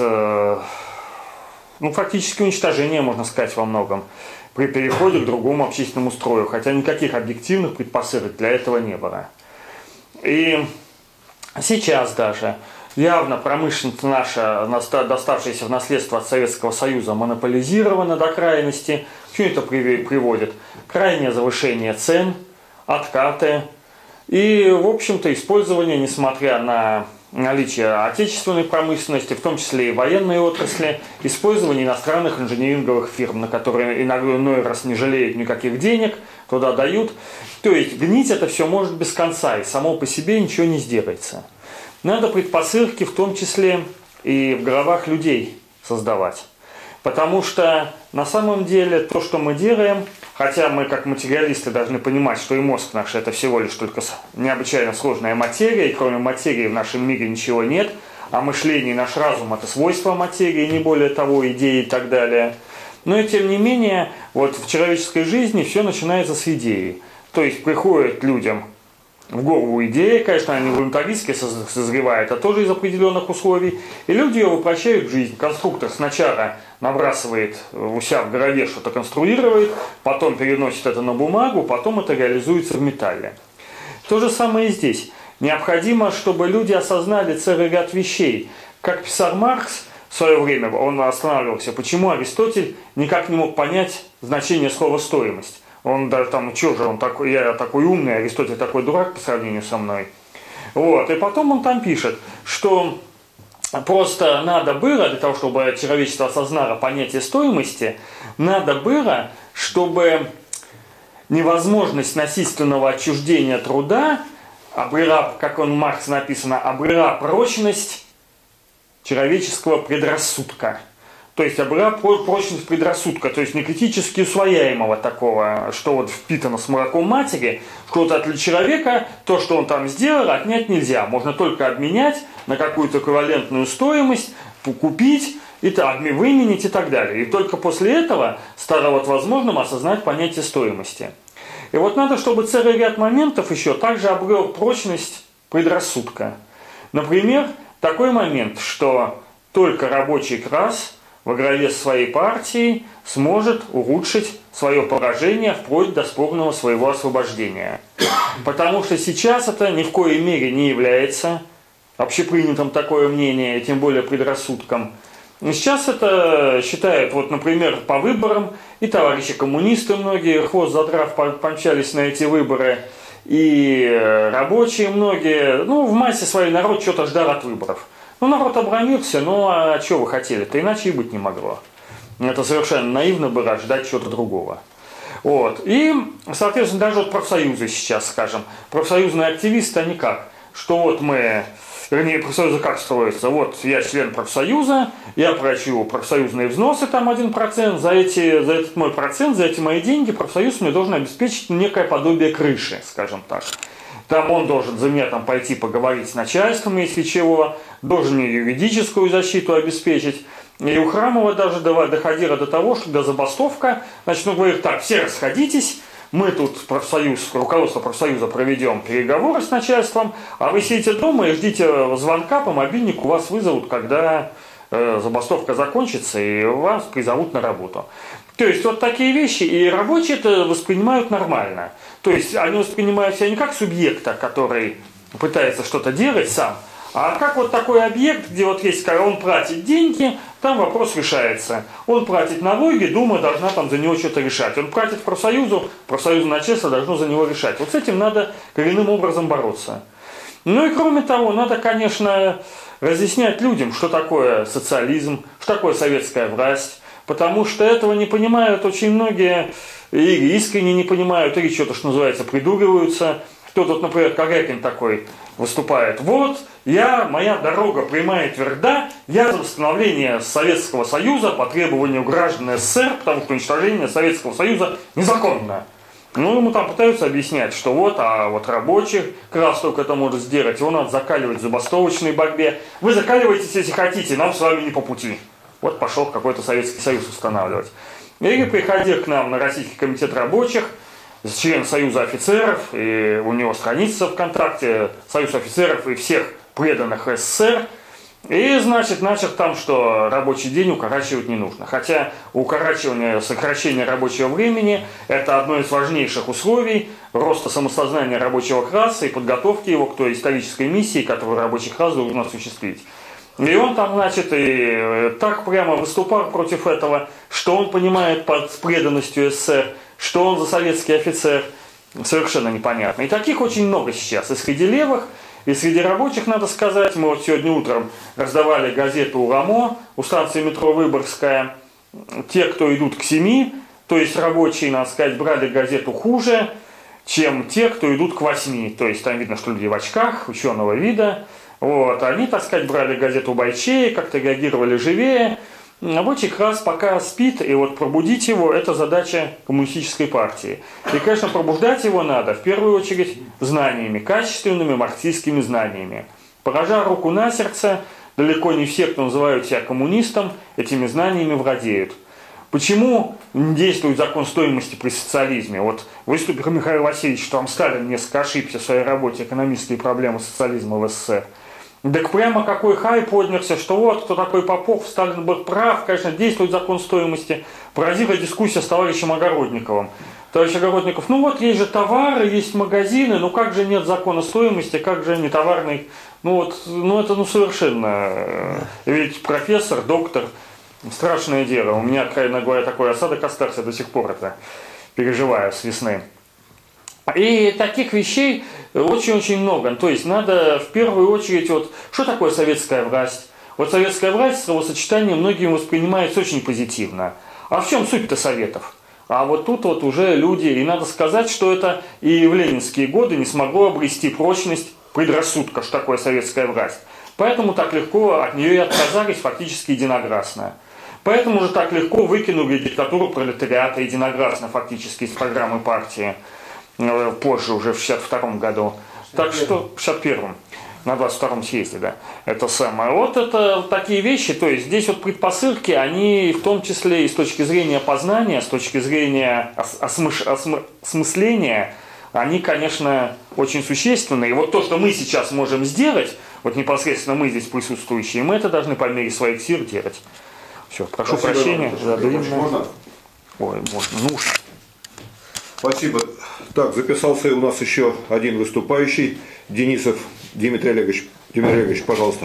фактически уничтожения, можно сказать, во многом, при переходе к другому общественному строю, хотя никаких объективных предпосылок для этого не было. И сейчас даже явно промышленность наша, доставшаяся в наследство от Советского Союза, монополизирована до крайности. К чему это приводит? Крайнее завышение цен, откаты и, в общем-то, использование, несмотря на наличие отечественной промышленности, в том числе и военной отрасли, использование иностранных инжиниринговых фирм, на которые иной раз не жалеют никаких денег, туда дают. То есть гнить это все может без конца, и само по себе ничего не сделается. Надо предпосылки в том числе и в головах людей создавать. Потому что на самом деле то, что мы делаем, хотя мы как материалисты должны понимать, что и мозг наш это всего лишь только необычайно сложная материя, и кроме материи в нашем мире ничего нет, а мышление и наш разум это свойства материи, не более того, идеи и так далее. Но и тем не менее, вот в человеческой жизни все начинается с идеи. То есть приходит людям в голову идея, конечно, они волюнтаристски созревают, а тоже из определенных условий. И люди ее воплощают в жизнь. Конструктор сначала набрасывает у себя в голове, что-то конструирует, потом переносит это на бумагу, потом это реализуется в металле. То же самое и здесь. Необходимо, чтобы люди осознали целый ряд вещей. Как писал Маркс в свое время, он останавливался, почему Аристотель никак не мог понять значение слова «стоимость». Он даже там, что же он такой, я такой умный, Аристотель такой дурак по сравнению со мной. Вот. И потом он там пишет, что просто надо было, для того, чтобы человечество осознало понятие стоимости, надо было, чтобы невозможность насильственного отчуждения труда обрела, как он Маркс написано, обрела прочность человеческого предрассудка. То есть обрела прочность предрассудка, то есть не критически усвояемого такого, что вот впитано с молоком матери, что вот от человека то, что он там сделал, отнять нельзя. Можно только обменять на какую-то эквивалентную стоимость, купить, и так, выменить и так далее. И только после этого стало вот возможным осознать понятие стоимости. И вот надо, чтобы целый ряд моментов еще также обрел прочность предрассудка. Например, такой момент, что только рабочий класс во главе своей партии сможет улучшить свое положение вплоть до спорного своего освобождения. Потому что сейчас это ни в коей мере не является общепринятым такое мнение, тем более предрассудком. Сейчас это считают, вот, например, по выборам, и товарищи коммунисты многие, хвост задрав, помчались на эти выборы, и рабочие многие, в массе своей народ что-то ждал от выборов. Народ обронился, а что вы хотели-то, иначе и быть не могло. Это совершенно наивно было ждать чего-то другого. Вот. И, соответственно, даже вот профсоюзы сейчас, скажем, профсоюзные активисты, они как? Что вот мы, вернее, профсоюзы как строятся? Вот я член профсоюза, я плачу профсоюзные взносы, там 1%, за этот мой процент, за эти мои деньги профсоюз мне должен обеспечить некое подобие крыши, скажем так. Там он должен за меня там пойти поговорить с начальством, если чего, должен мне юридическую защиту обеспечить. И у Храмова даже доходило до того, что до забастовка, говорит так, все расходитесь, мы тут руководство профсоюза проведем переговоры с начальством, а вы сидите дома и ждите звонка по мобильнику, вас вызовут, когда забастовка закончится, и вас призовут на работу. То есть вот такие вещи, и рабочие это воспринимают нормально. То есть они воспринимают себя не как субъекта, который пытается что-то делать сам, а как вот такой объект, где вот есть, когда он платит деньги, там вопрос решается. Он платит налоги, Дума должна там за него что-то решать. Он платит профсоюзное начальство должно за него решать. Вот с этим надо коренным образом бороться. Ну и кроме того, надо, конечно, разъяснять людям, что такое социализм, что такое советская власть, потому что этого не понимают очень многие, или искренне не понимают, или что-то, что называется, придуриваются. Кто-то, вот, например, Корякин такой выступает: вот, моя дорога прямая и тверда, я за восстановление Советского Союза по требованию граждан СССР, потому что уничтожение Советского Союза незаконно. Ну, ему там пытаются объяснять, что вот рабочих как раз только это может сделать, его надо закаливать в забастовочной борьбе. Вы закаливаетесь, если хотите, нам с вами не по пути. Вот пошел какой-то Советский Союз устанавливать. Или приходи к нам на Российский комитет рабочих, член Союза офицеров, и у него страница ВКонтакте, Союз офицеров и всех преданных СССР. И, значит, начал там, что рабочий день укорачивать не нужно. Хотя сокращение рабочего времени – это одно из важнейших условий роста самосознания рабочего класса и подготовки его к той исторической миссии, которую рабочий класс должен осуществить. И он там, значит, и так прямо выступал против этого, что он понимает под преданностью СССР, что он за советский офицер, совершенно непонятно. И таких очень много сейчас. И среди левых, и среди рабочих, надо сказать. Мы вот сегодня утром раздавали газету «Урамо» у станции метро Выборгская. Те, кто идут к 7, то есть рабочие, надо сказать, брали газету хуже, чем те, кто идут к 8. То есть там видно, что люди в очках, ученого вида. Вот. Они, так сказать, брали газету бойчей, как-то реагировали живее. Рабочий класс пока спит, и вот пробудить его – это задача коммунистической партии. И, конечно, пробуждать его надо, в первую очередь, знаниями, качественными марксистскими знаниями. Положа руку на сердце, далеко не все, кто называют себя коммунистом, этими знаниями владеют. Почему действует закон стоимости при социализме? Вот выступил Михаил Васильевич, что там Сталин несколько ошибся в своей работе «Экономические проблемы социализма в СССР». Так прямо какой хай поднялся, что вот, кто такой Попов, Сталин был прав, конечно, действует закон стоимости. Поразила дискуссия с товарищем Огородниковым. Товарищ Огородников: ну вот есть же товары, есть магазины, ну как же нет закона стоимости, как же не товарный? Это совершенно, ведь профессор, доктор, страшное дело. У меня, откровенно говоря, такой осадок остался до сих пор, это переживаю с весны. И таких вещей очень-очень много. То есть надо в первую очередь, что такое советская власть? Вот советская власть, словосочетание многим воспринимается очень позитивно. А в чем суть-то советов? А вот тут уже люди, и надо сказать, что это и в ленинские годы не смогло обрести прочность предрассудка, что такое советская власть. Поэтому так легко от нее и отказались фактически единогласно. Поэтому же так легко выкинули диктатуру пролетариата единогласно фактически из программы партии. Позже, уже в 1962 году. Так что, в 1961, на 22-м съезде, да, это самое. Вот это такие вещи, то есть здесь вот предпосылки, они в том числе и с точки зрения познания, с точки зрения осмысления, они, конечно, очень существенны. И вот то, что мы сейчас можем сделать, вот непосредственно мы здесь присутствующие, мы это должны по мере своих сил делать. Все, прошу прощения за длинное.
Можно?
Ой, можно, нужно.
Спасибо. Так, записался у нас еще один выступающий, Денисов Дмитрий Олегович. Дмитрий Олегович, пожалуйста.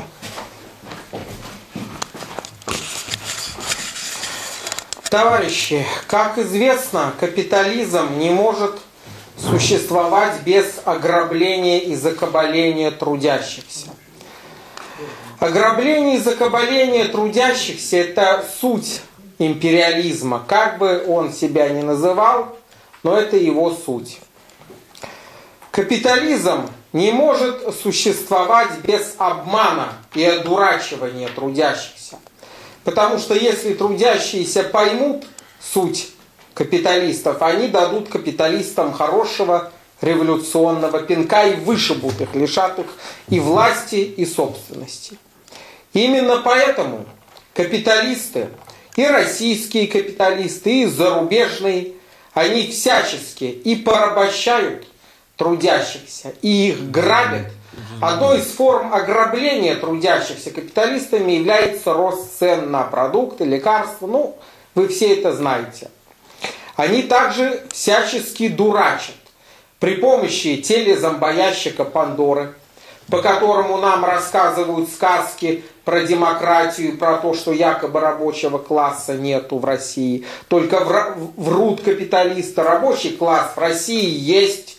Товарищи, как известно, капитализм не может существовать без ограбления и закабаления трудящихся. Ограбление и закабаление трудящихся – это суть империализма, как бы он себя ни называл, но это его суть. Капитализм не может существовать без обмана и одурачивания трудящихся. Потому что если трудящиеся поймут суть капиталистов, они дадут капиталистам хорошего революционного пинка и вышибут их, лишат их и власти, и собственности. Именно поэтому капиталисты, и российские капиталисты, и зарубежные, они всячески и порабощают трудящихся, и их грабят. Одной из форм ограбления трудящихся капиталистами является рост цен на продукты, лекарства. Ну, вы все это знаете. Они также всячески дурачат при помощи телезомбоящика Пандоры, по которому нам рассказывают сказки про демократию, про то, что якобы рабочего класса нету в России. Только врут капиталисты. Рабочий класс в России есть.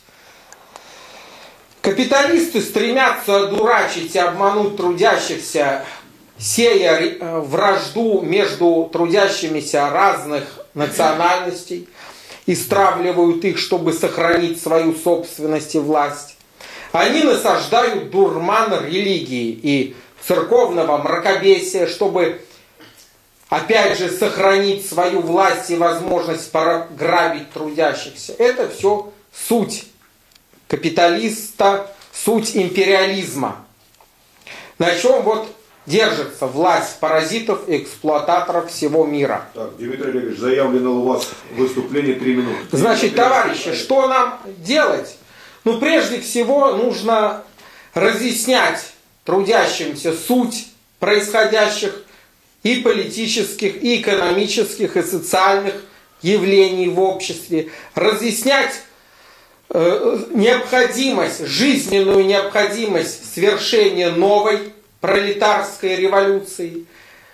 Капиталисты стремятся одурачить и обмануть трудящихся, сея вражду между трудящимися разных национальностей, и стравливают их, чтобы сохранить свою собственность и власть. Они насаждают дурман религии и церковного мракобесия, чтобы, опять же, сохранить свою власть и возможность грабить трудящихся. Это все суть капиталиста, суть империализма. На чем вот держится власть паразитов и эксплуататоров всего мира.
Так, Дмитрий Олегович, заявлено у вас выступление 3 минуты.
Значит, товарищи, что нам делать? Ну, прежде всего, нужно разъяснять трудящимся суть происходящих и политических, и экономических, и социальных явлений в обществе. Разъяснять необходимость, жизненную необходимость свершения новой пролетарской революции,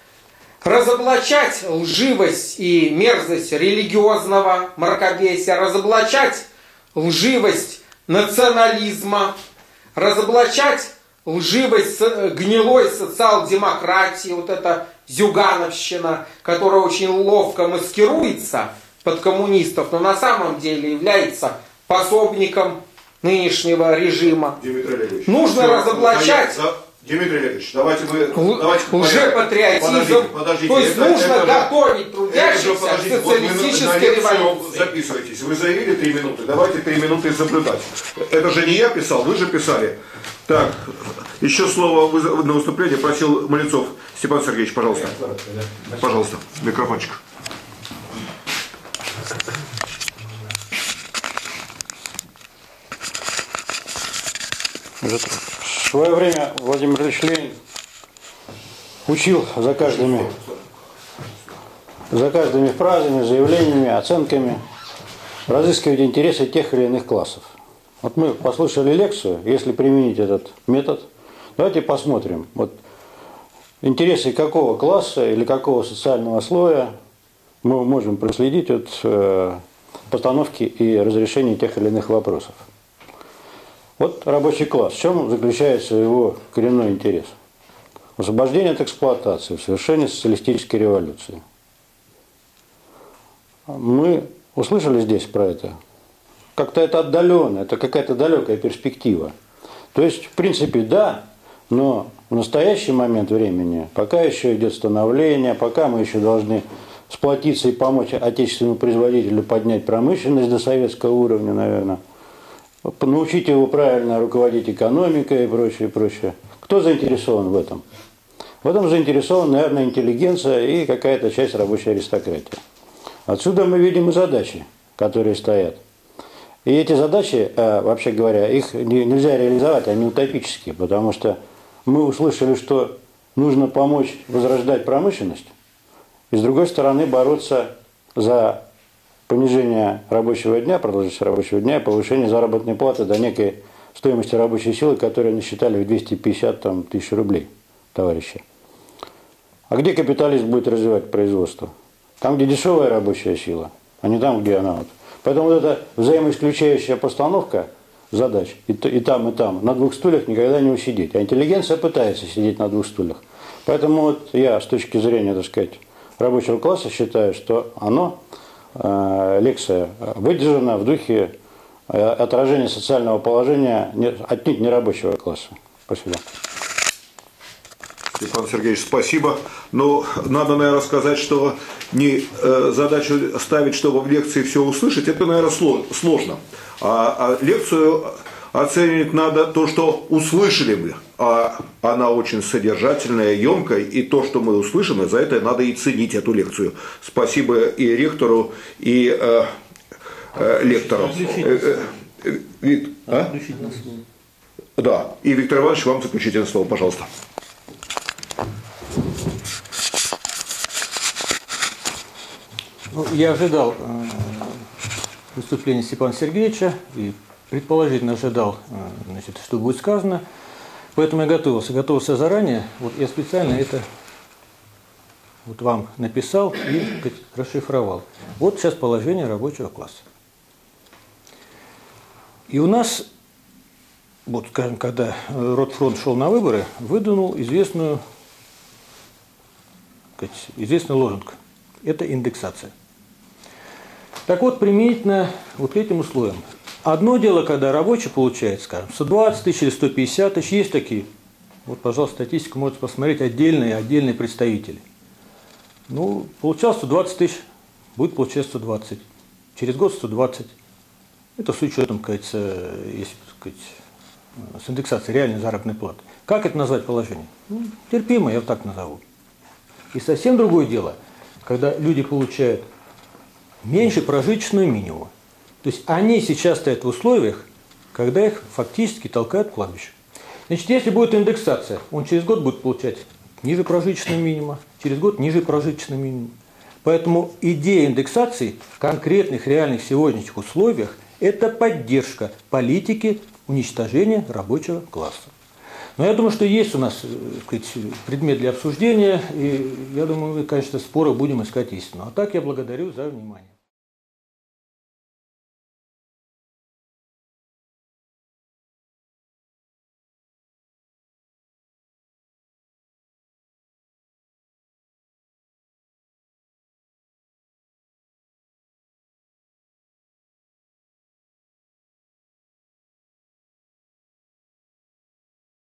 разоблачать лживость и мерзость религиозного мракобесия, разоблачать лживость национализма, разоблачать лживость гнилой социал-демократии, вот эта зюгановщина, которая очень ловко маскируется под коммунистов, но на самом деле является пособником нынешнего режима. Нужно разоблачать
Дмитрий Олегович, давайте мы...
лжепатриотизм. То есть нужно готовить трудящихся к социалистической революции.
Записывайтесь. Вы заявили 3 минуты, давайте 3 минуты соблюдать. Это же не я писал, вы же писали. Так, еще слово на выступление просил Малецов. Степан Сергеевич, пожалуйста. Пожалуйста, микрофончик.
В свое время Владимир Ильич Ленин учил за каждыми фразами, заявлениями, оценками разыскивать интересы тех или иных классов. Вот мы послушали лекцию, если применить этот метод, давайте посмотрим, вот интересы какого класса или какого социального слоя мы можем проследить от постановки и разрешения тех или иных вопросов. Вот рабочий класс. В чем заключается его коренной интерес? Освобождение от эксплуатации, в совершении социалистической революции. Мы услышали здесь про это. Как-то это отдаленно, это какая-то далекая перспектива. То есть, в принципе, да, но в настоящий момент времени, пока еще идет становление, пока мы еще должны сплотиться и помочь отечественному производителю поднять промышленность до советского уровня, наверное, научить его правильно руководить экономикой и прочее, прочее. Кто заинтересован в этом? В этом заинтересована, наверное, интеллигенция и какая-то часть рабочей аристократии. Отсюда мы видим и задачи, которые стоят. И эти задачи, вообще говоря, их нельзя реализовать, они утопические, потому что мы услышали, что нужно помочь возрождать промышленность, и с другой стороны бороться за понижение рабочего дня, продолжительность рабочего дня и повышение заработной платы до некой стоимости рабочей силы, которую насчитали в 250 тысяч рублей, товарищи. А где капиталист будет развивать производство? Там, где дешевая рабочая сила, а не там, где она. Поэтому вот эта взаимоисключающая постановка задач и там, на 2 стульях никогда не усидеть. А интеллигенция пытается сидеть на 2 стульях. Поэтому вот я с точки зрения, так сказать, рабочего класса считаю, что лекция выдержана в духе отражения социального положения отнюдь не рабочего класса. Спасибо.
Степан Сергеевич, спасибо. Но надо, наверное, сказать, что не задачу ставить, чтобы в лекции все услышать, это, наверное, сложно. А лекцию оценивать надо то, что услышали мы. А она очень содержательная, емкая, и то, что мы услышали, за это надо и ценить эту лекцию. Спасибо и ректору, и лекторам. Да, и Виктор Иванович, вам заключительное слово, пожалуйста.
Ну, я ожидал выступления Степана Сергеевича и предположительно ожидал, значит, что будет сказано. Поэтому я готовился заранее. Вот я специально это вот вам написал и расшифровал. Вот сейчас положение рабочего класса. И у нас, вот, скажем, когда Ротфронт шел на выборы, выдвинул известный лозунг. Это индексация. Так вот, применительно вот этим условиям. Одно дело, когда рабочий получает, скажем, 120 тысяч или 150 тысяч, есть такие. Вот, пожалуйста, статистику можете посмотреть, отдельные представители. Ну, получал 120 тысяч, будет получать 120. Через год 120. Это с учетом, кажется, если, сказать, с индексацией реальной заработной платы. Как это назвать положение? Ну, терпимо, я вот так назову. И совсем другое дело, когда люди получают меньше прожиточного минимума. То есть они сейчас стоят в условиях, когда их фактически толкают в кладбище. Значит, если будет индексация, он через год будет получать ниже прожиточного минимума, через год ниже прожиточного минимума. Поэтому идея индексации в конкретных реальных сегодняшних условиях – это поддержка политики уничтожения рабочего класса. Но я думаю, что есть у нас, так сказать, предмет для обсуждения, и я думаю, мы, конечно, в спорах будем искать истину. А так я благодарю за внимание.